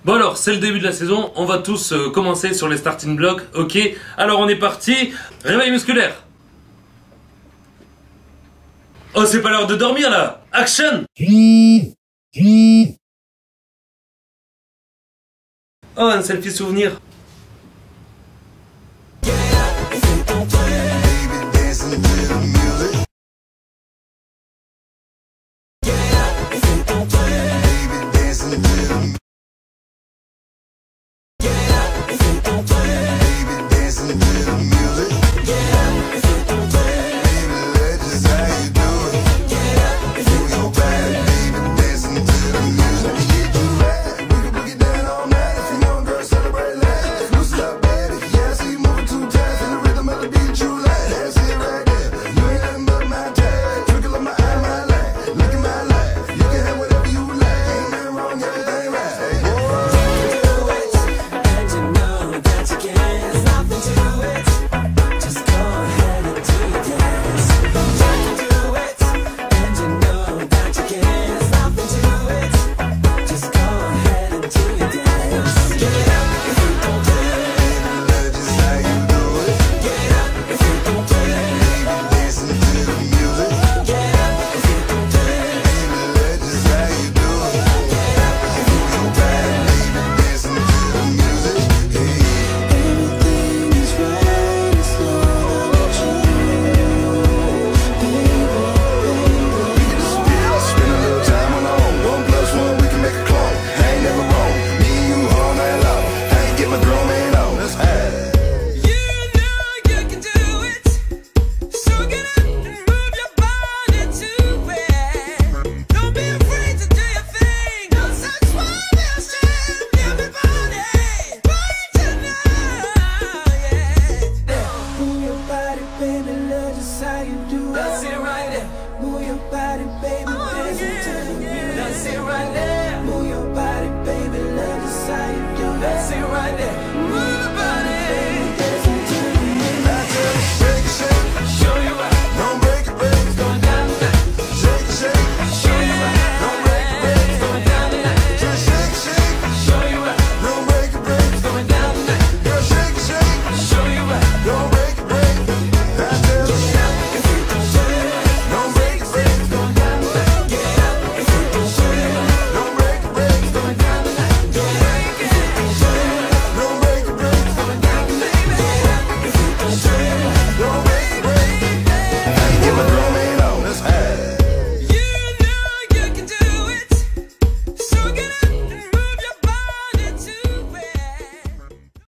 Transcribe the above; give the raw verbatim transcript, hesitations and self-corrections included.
Bon alors, c'est le début de la saison, on va tous euh, commencer sur les starting blocks, ok. Alors on est parti, réveil musculaire. Oh, c'est pas l'heure de dormir là. Action. Oh, un selfie souvenir.